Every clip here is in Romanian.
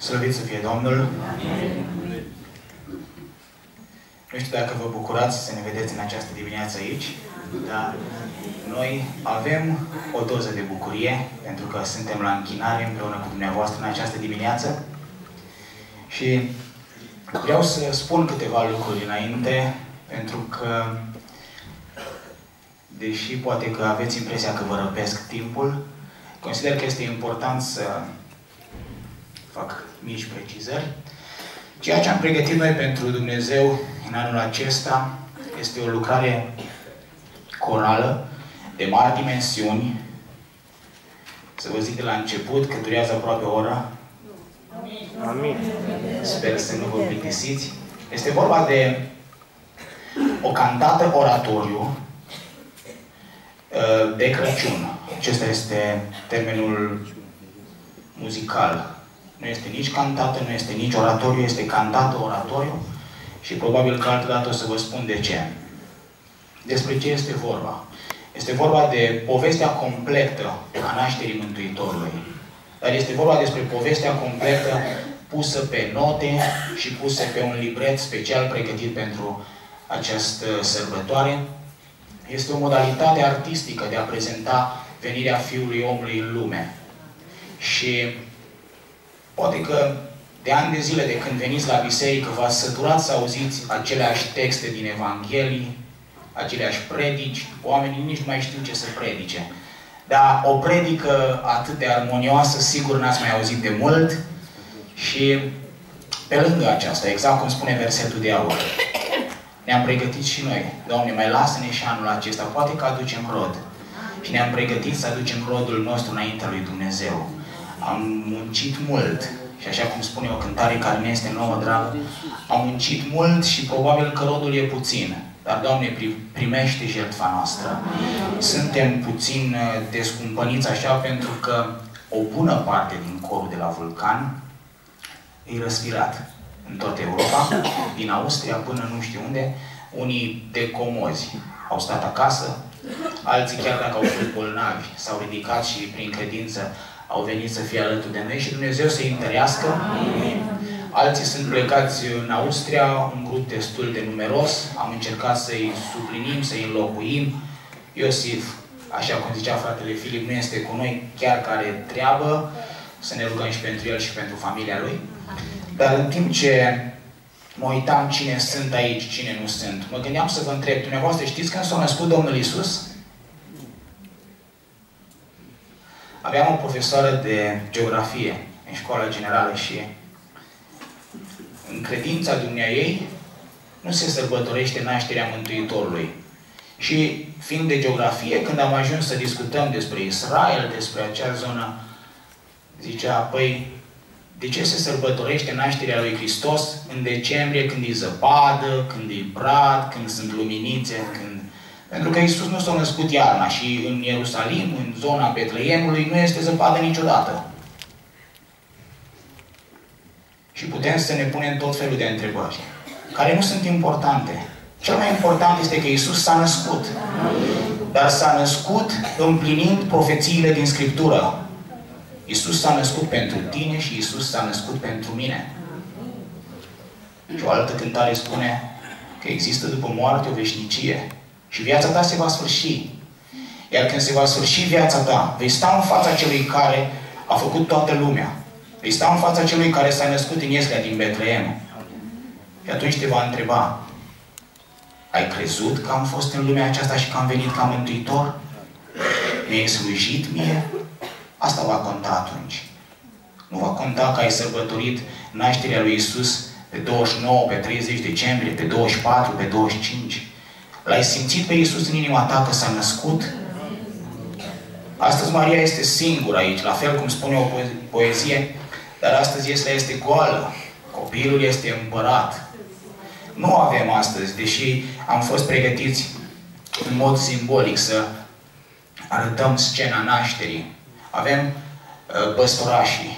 Slăvit să fie Domnul! Nu știu dacă vă bucurați să ne vedeți în această dimineață aici, dar noi avem o doză de bucurie, pentru că suntem la închinare împreună cu dumneavoastră în această dimineață. Și vreau să spun câteva lucruri înainte, pentru că, deși poate că aveți impresia că vă răpesc timpul, consider că este important să fac mici precizări. Ceea ce am pregătit noi pentru Dumnezeu în anul acesta este o lucrare corală de mari dimensiuni. Să vă zic de la început că durează aproape o oră. Amin. Sper să nu vă plictisiți. Este vorba de o cantată oratoriu de Crăciun. Acesta este termenul muzical. Nu este nici cantată, nu este nici oratoriu, este cantată oratoriu și probabil că altădată o să vă spun de ce. Despre ce este vorba? Este vorba de povestea completă a nașterii Mântuitorului. Dar este vorba despre povestea completă pusă pe note și pusă pe un libret special pregătit pentru această sărbătoare. Este o modalitate artistică de a prezenta venirea Fiului Omului în lume. Și poate că de ani de zile de când veniți la biserică v-ați săturat să auziți aceleași texte din Evanghelii, aceleași predici, oamenii nici nu mai știu ce să predice. Dar o predică atât de armonioasă, sigur n-ați mai auzit de mult. Și pe lângă aceasta, exact cum spune versetul de aur, ne-am pregătit și noi. Doamne, mai lasă-ne și anul acesta, poate că aducem rod. Și ne-am pregătit să aducem rodul nostru înaintea lui Dumnezeu. Am muncit mult. Și așa cum spune o cântare care ne este nouă dragă, am muncit mult și probabil că rodul e puțin. Dar, Doamne, primește jertfa noastră. Suntem puțin descumpăniți așa pentru că o bună parte din corul de la Vulcan e răspirat în toată Europa, din Austria până nu știu unde. Unii decomozi au stat acasă, alții chiar dacă au fost bolnavi s-au ridicat și prin credință au venit să fie alături de noi și Dumnezeu să-i întărească. Alții sunt plecați în Austria, un grup destul de numeros. Am încercat să-i suplinim, să-i înlocuim. Iosif, așa cum zicea fratele Filip, nu este cu noi, chiar că are treabă, să ne rugăm și pentru el și pentru familia lui. Dar în timp ce mă uitam cine sunt aici, cine nu sunt, mă gândeam să vă întreb, dumneavoastră știți când s-a născut Domnul Iisus? Aveam o profesoară de geografie în școala generală și în credința dumneaei nu se sărbătorește nașterea Mântuitorului. Și fiind de geografie, când am ajuns să discutăm despre Israel, despre acea zonă, zicea, păi, de ce se sărbătorește nașterea lui Hristos în decembrie, când e zăpadă, când e brad, când sunt luminițe, când... Pentru că Iisus nu s-a născut iarna și în Ierusalim, în zona Betleemului, nu este zăpadă niciodată. Și putem să ne punem tot felul de întrebări, care nu sunt importante. Cel mai important este că Iisus s-a născut. Dar s-a născut împlinind profețiile din Scriptură. Iisus s-a născut pentru tine și Iisus s-a născut pentru mine. Și o altă cântare spune că există după moarte o veșnicie. Și viața ta se va sfârși. Iar când se va sfârși viața ta, vei sta în fața celui care a făcut toată lumea. Vei sta în fața celui care s-a născut în Ieslea din Betleem. Și atunci te va întreba, ai crezut că am fost în lumea aceasta și că am venit ca mântuitor? Mi-ai slujit mie? Asta va conta atunci. Nu va conta că ai sărbătorit nașterea lui Iisus pe 29, pe 30 decembrie, pe 24, pe 25. L-ai simțit pe Iisus în inima ta că s-a născut? Astăzi Maria este singură aici, la fel cum spune o poezie, dar astăzi Ieslea este goală. Copilul este împărat. Nu avem astăzi, deși am fost pregătiți în mod simbolic să arătăm scena nașterii. Avem păstorașii.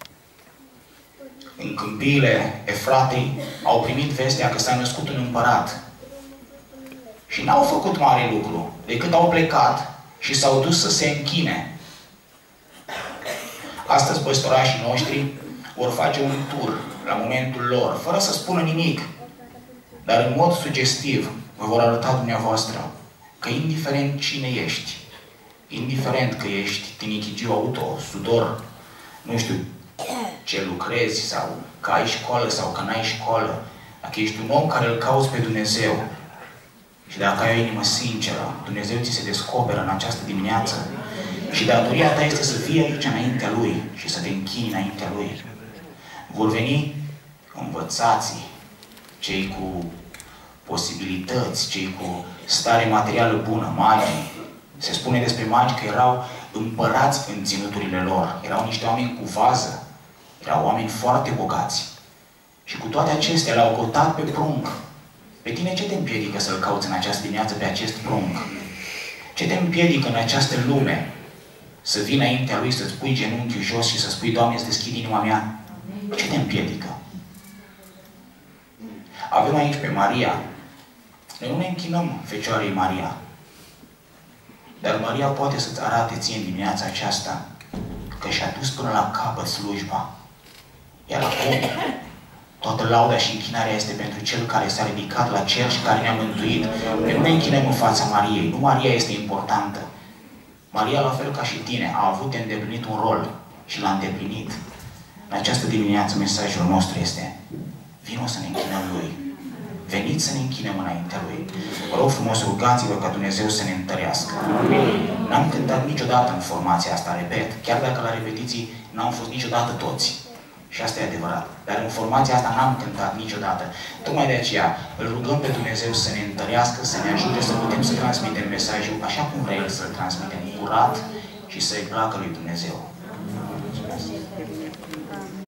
În câmpiile Efratei au primit vestea că s-a născut un împărat. Și n-au făcut mare lucru, decât au plecat și s-au dus să se închine. Astăzi păstorașii noștri vor face un tur la momentul lor, fără să spună nimic, dar în mod sugestiv vă vor arăta dumneavoastră că indiferent cine ești, indiferent că ești tinichigiu auto, sudor, nu știu ce lucrezi sau că ai școală sau că n-ai școală, dacă ești un om care îl cauți pe Dumnezeu și dacă ai o inimă sinceră, Dumnezeu ți se descoperă în această dimineață și datoria ta este să fii aici înaintea Lui și să te închini înaintea Lui. Vor veni învățații, cei cu posibilități, cei cu stare materială bună, magii. Se spune despre magi că erau împărați în ținuturile lor. Erau niște oameni cu vază. Erau oameni foarte bogați. Și cu toate acestea l-au căutat pe prunc. Pe tine ce te împiedică să-L cauți în această dimineață pe acest prunc? Ce te împiedică în această lume să vii înaintea Lui, să-ți pui genunchiul jos și să spui, Doamne, îți deschid inima mea? Ce te împiedică? Avem aici pe Maria. Noi nu ne închinăm Fecioarei Maria. Dar Maria poate să-ți arate ție în dimineața aceasta că și-a dus până la capăt slujba. Iar acum, toată lauda și închinarea este pentru Cel care s-a ridicat la cer și care ne-a mântuit. Noi nu ne închinăm în fața Mariei. Nu Maria este importantă. Maria, la fel ca și tine, a avut de îndeplinit un rol și l-a îndeplinit. În această dimineață, mesajul nostru este: vino să ne închinăm Lui. Veniți să ne închinăm înaintea Lui. Vă rog frumos, rugați-vă ca Dumnezeu să ne întărească. N-am cântat niciodată în formația asta, repet, chiar dacă la repetiții n-am fost niciodată toți. Și asta e adevărat. Dar în formația asta n-am cântat niciodată. Tocmai de aceea îl rugăm pe Dumnezeu să ne întărească, să ne ajute să putem să transmitem mesajul așa cum vrea El să-l transmitem, curat și să-i placă lui Dumnezeu.